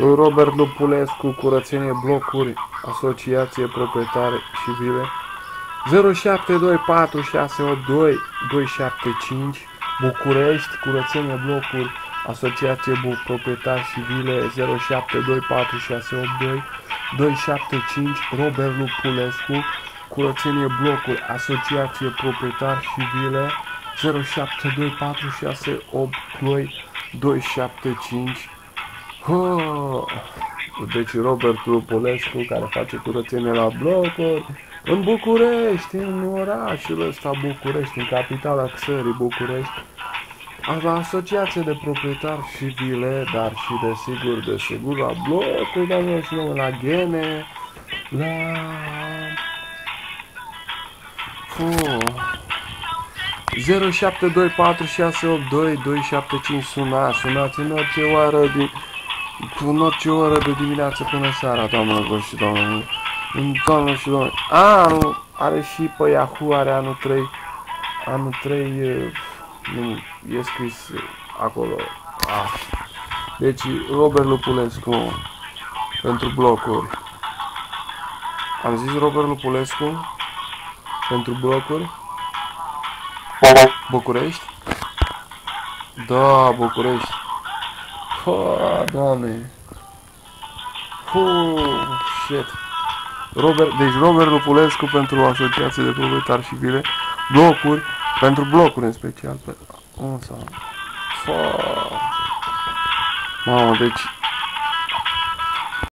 Lui Robert Lupulescu, curățenie blocuri, asociație proprietare civile, 0724682275, București, curățenie blocuri, asociație proprietari civile, 0724682275, Robert Lupulescu, curățenie blocuri, asociație proprietari civile, 0724682275. Deci Robert Lupulescu, care face curățenie la blocuri în București, în orașul ăsta București, în capitala țării București, la asociație de proprietari civile, dar și desigur la blocuri, doamnelor și domnilor, la gene, la 0724682275, sunați în orice oră de dimineață până seara, doamnelor și domnilor. Doamnelor și domnilor, are și pe Yahoo, are anul 3, nu, e scris acolo. Deci Robert Lupulescu pentru blocuri. Am zis Robert Lupulescu pentru blocuri. București? Da, București. Doamne. Shit. Deci Robert Lupulescu pentru asociație de proprietari civile, blocuri, pentru blocuri în special. Mamă, deci